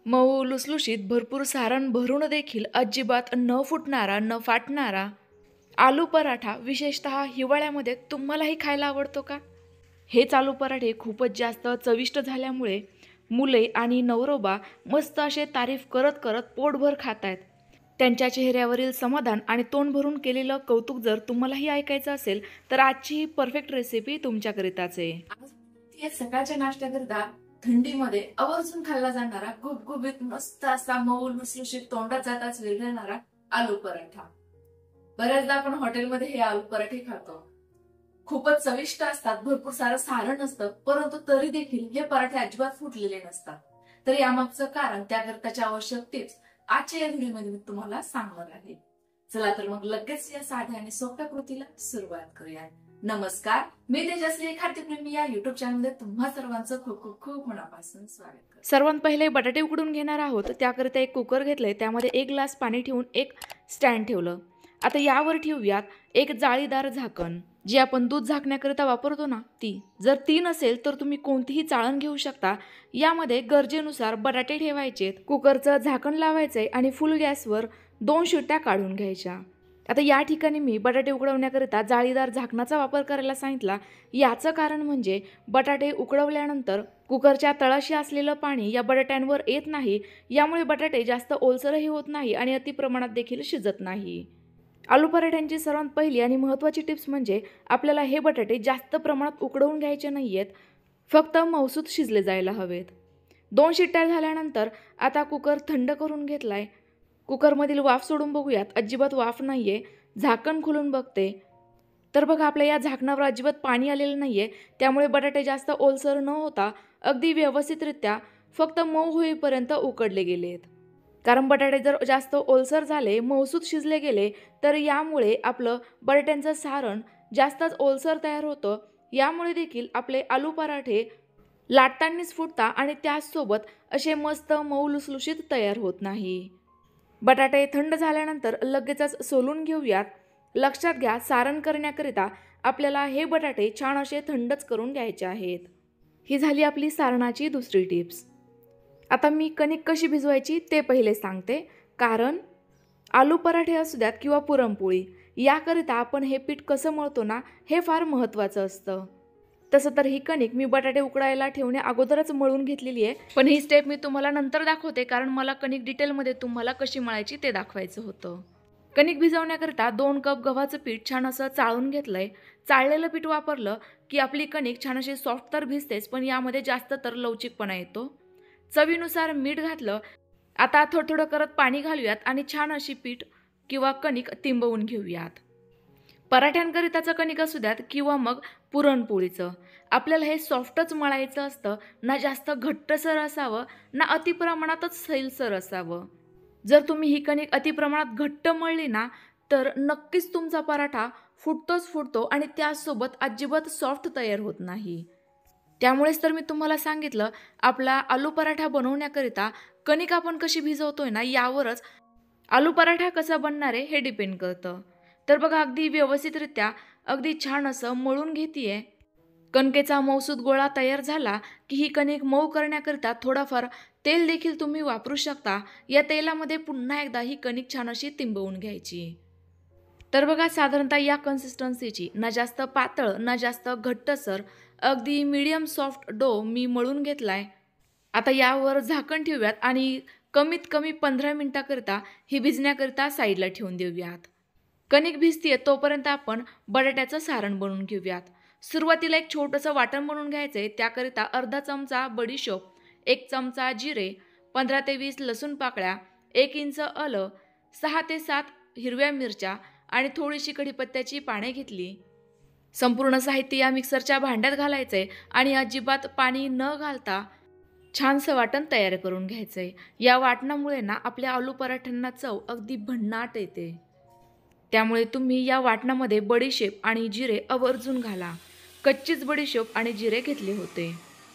मऊ लुसलुशीत भरपूर सारण भरून देखील अजिबात न फुटणारा न फाटणारा आलू पराठा विशेषतः हिवाळ्यामध्ये तुम्हालाही खायला आवडतो का? हेच आलू पराठे खूपच जास्त चविष्ट झाल्यामुळे मुले आणि नवरोबा मस्त असे तारीफ करत करत पोटभर खात आहेत. त्यांच्या चेहऱ्यावरील समाधान आणि तोंड भरून केलेलं कौतुक जर तुम्हालाही ऐकायचं असेल तर आजची ही परफेक्ट रेसिपी तुमच्याकरिताच आहे. आज सकाळच्या नाश्त्याकरिता थंडीमध्ये आवर्जून खाल्ला जाणारा गुबगुबीत मस्त असा मऊ लुसलुशीत तोंडात जाताच विरघळणारा आलू पराठा. बऱ्याचदा आपण हॉटेलमध्ये हे आलू पराठे खातो. खूपच चविष्ट असतात, भरपूर सारं सारण असतं, परंतु तरी देखील हे पराठे अजिबात फुटलेले नसतात. तर यामागचं कारण त्याकरताच्या आवश्यक टिप्स आजच्या या व्हिडिओमध्ये मी तुम्हाला सांगणार आहे. चला तर मग लगेच या साध्या आणि सोप्या कृतीला सुरुवात करूया. नमस्कार, मी तेजस्वी खाद्यप्रेमी या युट्यूब चॅनलमध्ये तुम्हा सर्वांचं खूप खूप खूप मनापासून स्वागत करते. सर्वात पहिले बटाटे उकडून घेणार आहोत. त्याकरिता एक कुकर घेतलंय, त्यामध्ये 1 ग्लास पाणी ठेवून एक स्टँड ठेवलं. आता यावर ठेवूयात एक जाळीदार झाकण, जी आपण दूध झाकण्याकरिता वापरतो ना ती. जर ती नसेल तर तुम्ही कोणतीही चाळण घेऊ शकता. यामध्ये गरजेनुसार बटाटे ठेवायचे, कुकरचं झाकण लावायचंय आणि फुल गॅसवर 2 शिट्ट्या काढून घ्यायच्या. आता या ठिकाणी मी बटाटे उकडवण्याकरिता जाळीदार झाकणाचा वापर करायला सांगितला. याचं कारण म्हणजे बटाटे उकडवल्यानंतर कुकरच्या तळाशी असलेलं पाणी या बटाट्यांवर येत नाही. यामुळे बटाटे जास्त ओलसरही होत नाही आणि अतिप्रमाणात देखील शिजत नाही. आलू पराठ्यांची सर्वात पहिली आणि महत्त्वाची टिप्स म्हणजे आपल्याला हे बटाटे जास्त प्रमाणात उकडवून घ्यायचे नाहीयेत, फक्त मऊसूत शिजले जायला हवेत. 2 शिट्ट्या झाल्यानंतर आता कुकर थंड करून घेतलाय. कुकरमधील वाफ सोडून बघूयात. अजिबात वाफ नाहीये. झाकण खोलून बघते तर बघा, आपल्या या झाकणावर अजिबात पाणी आलेलं नाहीये. त्यामुळे बटाटे जास्त ओलसर न होता अगदी व्यवस्थितरित्या फक्त मऊ होईपर्यंत उकडले गेलेत. कारण बटाटे जर जास्त ओलसर झाले, मऊसूत शिजले गेले तर यामुळे आपलं बटाट्यांचं सारण जास्तच ओलसर तयार होतं. यामुळे देखील आपले आलू पराठे लाटतानाच फुटता आणि त्याचसोबत असे मस्त मऊ लुसलुशीत तयार होत नाही. बटाटे थंड झाल्यानंतर लगेचच सोलून घेऊयात. लक्षात घ्या, सारण करण्याकरिता आपल्याला हे बटाटे छान असे थंडच करून घ्यायचे आहेत. ही झाली आपली सारणाची दुसरी टिप्स. आता मी कणिक कशी भिजवायची ते पहिले सांगते. कारण आलू पराठे असू द्यात किंवा पुरणपोळी, याकरिता आपण हे पीठ कसं मळतो ना, हे फार महत्त्वाचं असतं. तसं तर ही कणिक मी बटाटे उकडायला ठेवण्या अगोदरच मळून घेतलेली आहे. पण ही स्टेप मी तुम्हाला नंतर दाखवते, कारण मला कणिक डिटेलमध्ये तुम्हाला कशी मळायची ते दाखवायचं होतं. कणिक भिजवण्याकरिता 2 कप गव्हाचं पीठ छान असं चाळून घेतलंय. चाळलेलं पीठ वापरलं की आपली कणिक छान अशी सॉफ्ट तर भिजतेच, पण यामध्ये जास्त तर लवचिकपणा येतो. चवीनुसार मीठ घातलं. आता थोडं थोडं करत पाणी घालूयात आणि छान अशी पीठ किंवा कणिक तिंबवून घेऊयात. पराठ्यांकरिताचं कणिक असू द्यात किंवा मग पुरणपोळीचं, आपल्याला हे सॉफ्टच मळायचं असतं. ना जास्त घट्टसर असावं, ना अतिप्रमाणातच सैलसर असावं. जर तुम्ही ही कणिक अतिप्रमाणात घट्ट मळली ना तर नक्कीच तुमचा पराठा फुटतोच फुटतो आणि त्याचसोबत अजिबात सॉफ्ट तयार होत नाही. त्यामुळेच तर मी तुम्हाला सांगितलं, आपला आलू पराठा बनवण्याकरिता कणिक आपण कशी भिजवतोय ना, यावरच आलू पराठा कसा बनणार आहे हे डिपेंड करतं. तर बघा, अगदी व्यवस्थितरित्या अगदी छान असं मळून घेतीये. कणकेचा मऊसूत गोळा तयार झाला की ही कणिक मऊ करण्याकरिता थोडाफार तेल देखील तुम्ही वापरू शकता. या तेलामध्ये पुन्हा एकदा ही कणिक छान अशी तिंबवून घ्यायची. तर बघा, साधारणतः या कन्सिस्टन्सीची, ना जास्त पातळ ना जास्त घट्टसर, अगदी मीडियम सॉफ्ट डो मी मळून घेतलाय. आता यावर झाकण ठेवूयात आणि कमीत कमी 15 मिनिटाकरिता ही भिजण्याकरिता साईडला ठेवून देऊयात. कणिक भिजतीये तोपर्यंत आपण बटाट्याचं सारण बनवून घेऊयात. सुरुवातीला एक छोटंसं वाटण बनवून घ्यायचंय. त्याकरिता अर्धा चमचा बडीशोप, 1 चमचा जिरे, 15 ते 20 लसूण पाकळ्या, 1 इंच आलं, 6 ते 7 हिरव्या मिरच्या आणि थोडीशी कढीपत्त्याची पाने घेतली. संपूर्ण साहित्य या मिक्सरच्या भांड्यात घालायचंय आणि अजिबात पाणी न घालता छानसं वाटण तयार करून घ्यायचंय. या वाटणामुळे ना आपल्या आलू पराठ्यांना चव अगदी भन्नाट येते. त्यामुळे तुम्ही या वाटणामध्ये बडीशेप आणि जिरे आवर्जून घाला. कच्चीच बडीशेप आणि जिरे घेतले होते.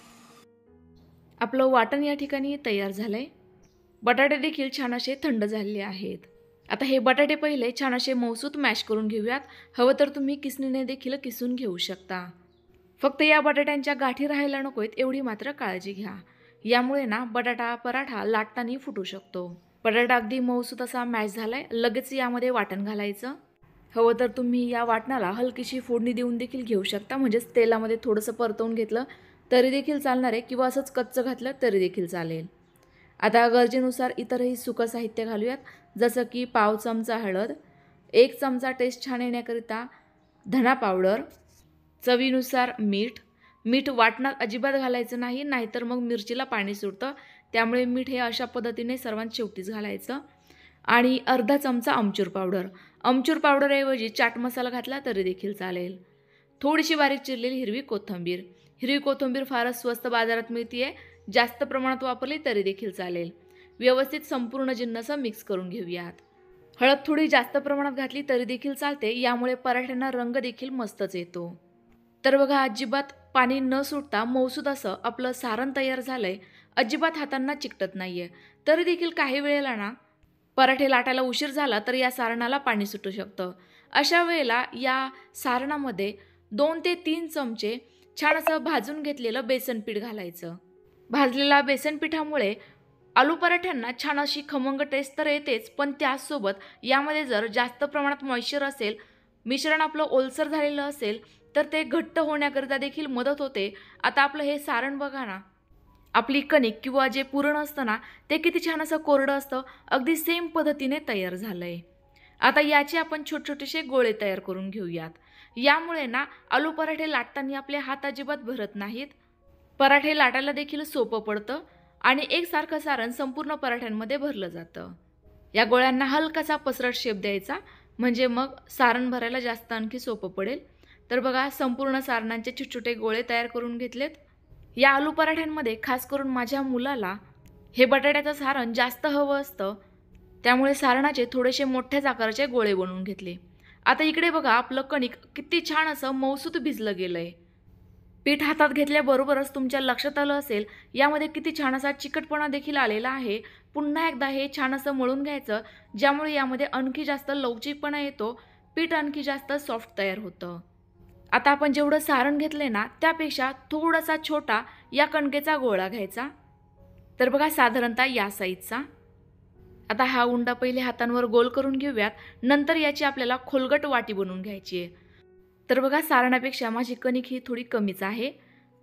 आपलं वाटण या ठिकाणी तयार झालंय. बटाटे देखील छान असे थंड झालेले आहेत. आता हे बटाटे पहिले छान असे मऊसूत मॅश करून घेऊयात. हवं तर तुम्ही किसणीने देखील किसून घेऊ शकता. फक्त या बटाट्यांच्या गाठी राहायला नकोत एवढी मात्र काळजी घ्या. यामुळे ना बटाटा पराठा लाटताना फुटू शकतो. बटाटा अगदी मऊसूत असा मॅश झालाय. लगेच यामध्ये वाटण घालायचं. हवं तर तुम्ही या वाटणाला हलकीशी फोडणी देऊन देखील घेऊ शकता, म्हणजेच तेलामध्ये थोडंसं परतवून घेतलं तरी देखील चालणार आहे किंवा असंच कच्चं घातलं तरी देखील चालेल. आता गरजेनुसार इतरही सुकं साहित्य घालूयात, जसं की पाव चमचा हळद, 1 चमचा टेस्ट छान येण्याकरिता धना पावडर, चवीनुसार मीठ वाटणात अजिबात घालायचं नाही, नाहीतर मग मिरचीला पाणी सुटतं. त्यामुळे मीठ हे अशा पद्धतीने सर्वात शेवटीच घालायचं. आणि अर्धा चमचा आमचूर पावडर. आमचूर पावडरऐवजी चाट मसाला घातला तरी देखील चालेल. थोडीशी बारीक चिरलेली हिरवी कोथिंबीर. हिरवी कोथिंबीर फारच स्वस्त बाजारात मिळते, जास्त प्रमाणात वापरली तरी देखील चालेल. व्यवस्थित संपूर्ण जिन्नस मिक्स करून घेऊयात. हळद थोडी जास्त प्रमाणात घातली तरी देखील चालते, यामुळे पराठ्यांना रंग देखील मस्तच येतो. तर बघा, अजिबात पाणी न सुटता मऊसूत असं आपलं सारण तयार झालंय. अजिबात हातांना चिकटत नाहीये. तरी देखील काही वेळेला ना पराठे लाटायला उशीर झाला तर या सारणाला पाणी सुटू शकतं. अशा वेळेला या सारणामध्ये 2 ते 3 चमचे छान असं भाजून घेतलेलं बेसन पीठ घालायचं. भाजलेल्या बेसन पिठामुळे आलू पराठ्यांना छान अशी खमंग टेस्ट तर येतेच, पण त्याचसोबत यामध्ये जर जास्त प्रमाणात मॉइश्चर असेल, मिश्रण आपलं ओलसर झालेलं असेल, तर ते घट्ट होण्याकरिता देखील मदत होते. आता आपलं हे सारण बघा ना, आपली कणिक किंवा जे पुरण असतं ना, ते किती छान असं कोरडं असतं, अगदी सेम पद्धतीने तयार झालंय. आता याचे आपण छोटे-छोटेसे गोळे तयार करून घेऊयात. यामुळे ना आलू पराठे लाटताना आपले हात अजिबात भरत नाहीत. पराठे लाटायला देखील सोपं पडतं आणि एकसारखं सारण संपूर्ण पराठ्यांमध्ये भरलं जातं. या गोळ्यांना हलकासा पसरट शेप द्यायचा, म्हणजे मग सारण भरायला जास्त आणखी सोपं पडेल. तर बघा, संपूर्ण सारणांचे छोटे-छोटे गोळे तयार करून घेतलेत. या आलू पराठ्यांमध्ये खास करून माझ्या मुलाला हे बटाट्याचं सारण जास्त हवं असतं, त्यामुळे सारणाचे थोडेसे मोठ्याच आकाराचे गोळे बनवून घेतले. आता इकडे बघा, आपलं कणिक किती छान असं मऊसूत भिजलं गेलंय. पीठ हातात घेतल्याबरोबरच तुमच्या लक्षात आलं असेल, यामध्ये किती छान असा चिकटपणा देखील आलेला आहे. पुन्हा एकदा हे छान असं मळून घ्यायचं, ज्यामुळे यामध्ये आणखी जास्त लवचिकपणा येतो, पीठ आणखी जास्त सॉफ्ट तयार होतं. आता आपण जेवढं सारण घेतलंय ना, त्यापेक्षा थोडासा छोटा या कणकेचा गोळा घ्यायचा. तर बघा, साधारणतः या साईजचा. आता हा उंडा पहिले हातांवर गोल करून घेऊयात, नंतर याची आपल्याला खोलगट वाटी बनवून घ्यायची आहे. तर बघा, सारणापेक्षा माझी कणिक ही थोडी कमीच आहे.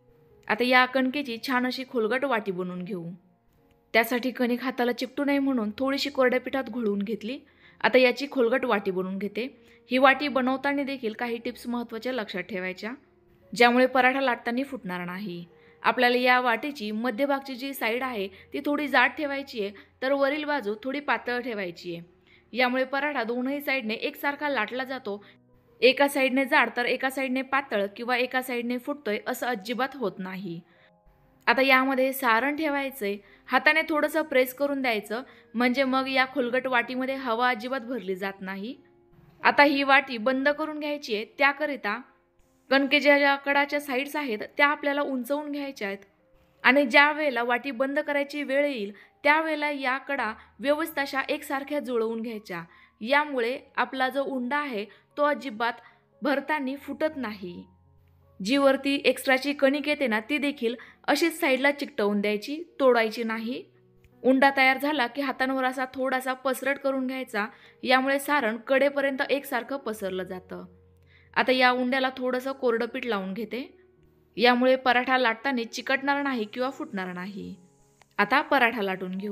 आता या कणकेची छान अशी खोलगट वाटी बनवून घेऊ. त्यासाठी कणिक हाताला चिपटू नये म्हणून थोडीशी कोरड्या पिठात घोळवून घेतली. आता याची खोलगट वाटी बनवून घेते. ही वाटी बनवताना देखील काही टिप्स महत्त्वाच्या लक्षात ठेवायच्या, ज्यामुळे पराठा लाटताना फुटणार नाही. आपल्याला या वाटीची मध्यभागची जी साईड आहे ती थोडी जाड ठेवायची आहे, तर वरील बाजू थोडी पातळ ठेवायची आहे. यामुळे पराठा दोनही साईडने एकसारखा लाटला जातो. एका साईडने जाड तर एका साईडने पातळ किंवा एका साईडने फुटतोय असं अजिबात होत नाही. आता यामध्ये सारण ठेवायचंय, हाताने थोडंसं प्रेस करून द्यायचं, म्हणजे मग या खोलगट वाटीमध्ये हवा अजिबात भरली जात नाही. आता ही वाटी बंद करून घ्यायची आहे. त्याकरिता कणकेच्या ज्या कडाच्या साईड्स आहेत त्या आपल्याला उंचवून घ्यायच्या आहेत आणि ज्या वेळेला वाटी बंद करायची वेळ येईल त्यावेळेला या कडा व्यवस्थित अशा एकसारख्या जुळवून घ्यायच्या. यामुळे आपला जो उंडा आहे तो अजिबात भरताना फुटत नाही. जी वरती एक्स्ट्राची कणिक येते ना, ती देखील अशीच साईडला चिकटवून द्यायची, तोडायची नाही. उंडा तयार झाला की हातांवर असा थोडासा पसरट करून घ्यायचा, यामुळे सारण कडेपर्यंत एकसारखं पसरलं जातं. आता या उंड्याला थोडंसं कोरडं पीठ लावून घेते, यामुळे पराठा लाटताना चिकटणार नाही किंवा फुटणार नाही. आता पराठा लाटून घेऊ.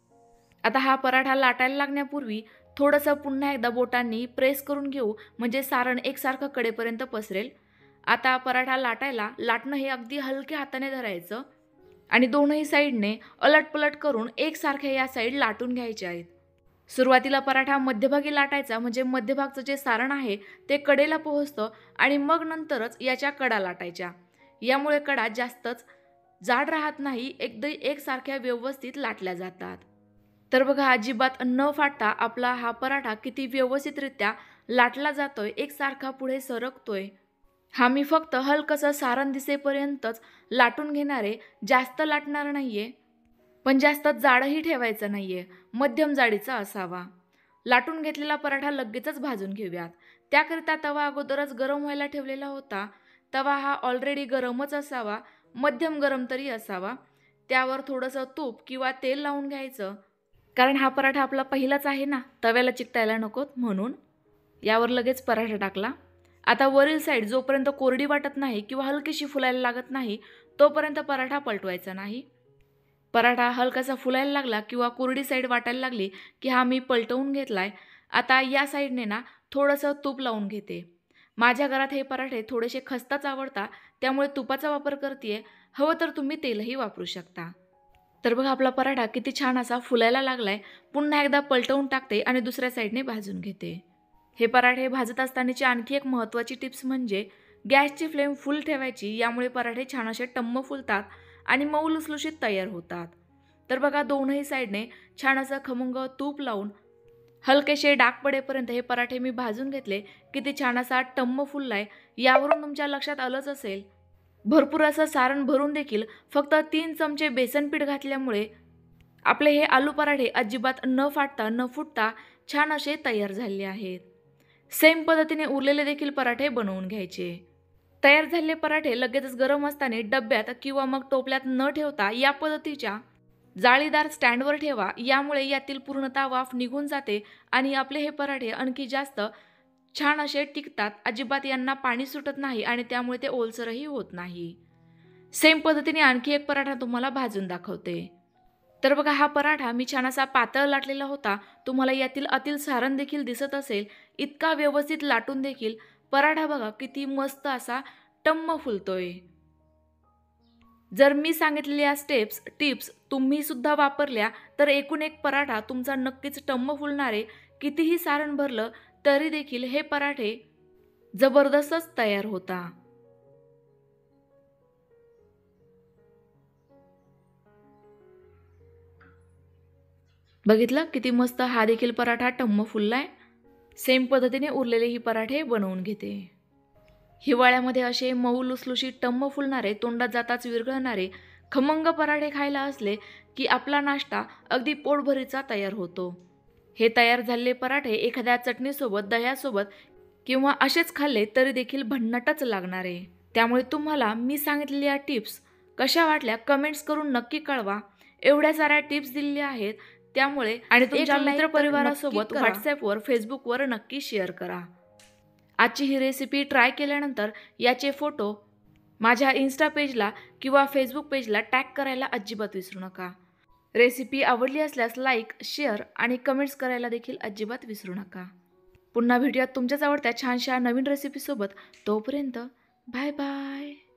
आता हा पराठा लाटायला लागण्यापूर्वी थोडंसं पुन्हा एकदा बोटांनी प्रेस करून घेऊ, म्हणजे सारण एकसारखं कडेपर्यंत पसरेल. आता पराठा लाटणं हे अगदी हलक्या हाताने धरायचं आणि दोनही साईडने अलटपलट करून एकसारख्या या साईड लाटून घ्यायच्या आहेत. सुरुवातीला पराठा मध्यभागी लाटायचा, म्हणजे मध्यभागचं जे सारण आहे ते कडेला पोहोचतं आणि मग नंतरच याच्या कडा लाटायच्या. यामुळे कडा जास्तच जाड राहत नाही, एकदम एकसारख्या व्यवस्थित लाटल्या जातात. तर बघा, अजिबात न फाटता आपला हा पराठा किती व्यवस्थितरित्या लाटला जातोय, एकसारखा पुढे सरकतोय. हा मी फक्त हलकसं सारण दिसेपर्यंतच लाटून घेणारे, जास्त लाटणार नाहीये, पण जास्त जाडही ठेवायचं नाहीये, मध्यम जाडीचा असावा. लाटून घेतलेला पराठा लगेचच भाजून घेऊयात. त्याकरिता तवा अगोदरच गरम व्हायला ठेवलेला होता. तवा हा ऑलरेडी गरमच असावा, मध्यम गरम तरी असावा. त्यावर थोडंसं तूप किंवा तेल लावून घ्यायचं, कारण हा पराठा आपला पहिलाच आहे ना, तव्याला चिकटायला नकोत म्हणून. यावर लगेच पराठा टाकला. आता वरील साईड जोपर्यंत कोरडी वाटत नाही किंवा हलकीशी फुलायला लागत नाही तोपर्यंत पराठा पलटवायचा नाही. पराठा हलकासा फुलायला लागला किंवा कोरडी साईड वाटायला लागली की हा मी पलटवून घेतलाय. आता या साईडने ना थोडंसं तूप लावून घेते. माझ्या घरात हे पराठे थोडेसे खस्ताच आवडतात, त्यामुळे तुपाचा वापर करते. हवं तर तुम्ही तेलही वापरू शकता. तर बघा आपला पराठा किती छान असा फुलायला लागलाय. पुन्हा एकदा पलटवून टाकते आणि दुसऱ्या साईडने भाजून घेते. हे पराठे भाजत असतानाची आणखी एक महत्त्वाची टिप्स म्हणजे गॅसची फ्लेम फुल ठेवायची. यामुळे पराठे छान असे टम्म फुलतात आणि मऊ लुसलुशीत तयार होतात. तर बघा दोनही साईडने छान असं खमंग तूप लावून हलकेसे डाग पडेपर्यंत हे पराठे मी भाजून घेतले. किती छान असा टम्म फुललाय. यावरून तुमच्या लक्षात आलंच असेल, भरपूर असं सारण भरून देखील फक्त 3 चमचे बेसन पीठ घातल्यामुळे आपले हे आलू पराठे अजिबात न फाटता न फुटता छान असे तयार झाले आहेत. सेम पद्धतीने उरलेले देखील पराठे बनवून घ्यायचे. तयार झालेले पराठे लगेचच गरम असताना डब्यात किंवा मग टोपल्यात न ठेवता या पद्धतीच्या जाळीदार स्टँडवर ठेवा. यामुळे यातील पूर्णतः वाफ निघून जाते आणि आपले हे पराठे आणखी जास्त छान असे टिकतात. अजिबात यांना पाणी सुटत नाही आणि त्यामुळे ते ओलसरही होत नाही. सेम पद्धतीने आणखी एक पराठा तुम्हाला भाजून दाखवते. तर बघा हा पराठा मी छान असा पातळ लाटलेला होता. तुम्हाला यातील आतील सारण देखील दिसत असेल. इतका व्यवस्थित लाटून देखील पराठा बघा किती मस्त असा टम्म फुलतोय. जर मी सांगितलेल्या टिप्स तुम्ही सुद्धा वापरल्या तर एकूण एक पराठा तुमचा नक्कीच टम्म फुलणारे. कितीही सारण भरलं तरी देखील हे पराठे जबरदस्तच तयार होता. बघितलं किती मस्त हा देखील पराठा टम्म फुललाय. सेम पद्धतीने उरलेले ही पराठे बनवून घेते. हिवाळ्यामध्ये असे मऊ लुसलुशीत टम्म फुलणारे, तोंडात जाताच विरघळणारे खमंग पराठे खायला असले की आपला नाश्ता अगदी पोटभरीचा तयार होतो. हे तयार झालेले पराठे एखाद्या चटणीसोबत, दह्यासोबत किंवा असेच खाल्ले तरी देखील भन्नाटच लागणार आहे. त्यामुळे तुम्हाला मी सांगितलेल्या टिप्स कशा वाटल्या कमेंट्स करून नक्की कळवा. एवढ्या साऱ्या टिप्स दिलेल्या आहेत त्यामुळे आणि तुमच्या मित्रपरिवारासोबत व्हॉट्सॲपवर, फेसबुकवर नक्की शेअर करा. आजची ही रेसिपी ट्राय केल्यानंतर याचे फोटो माझ्या इन्स्टा पेजला किंवा फेसबुक पेजला टॅग करायला अजिबात विसरू नका. रेसिपी आवडली असल्यास लाईक, शेअर आणि कमेंट्स करायला देखील अजिबात विसरू नका. पुन्हा भेटूयात तुमच्याच आवडत्या छानशा नवीन रेसिपीसोबत. तोपर्यंत बाय बाय.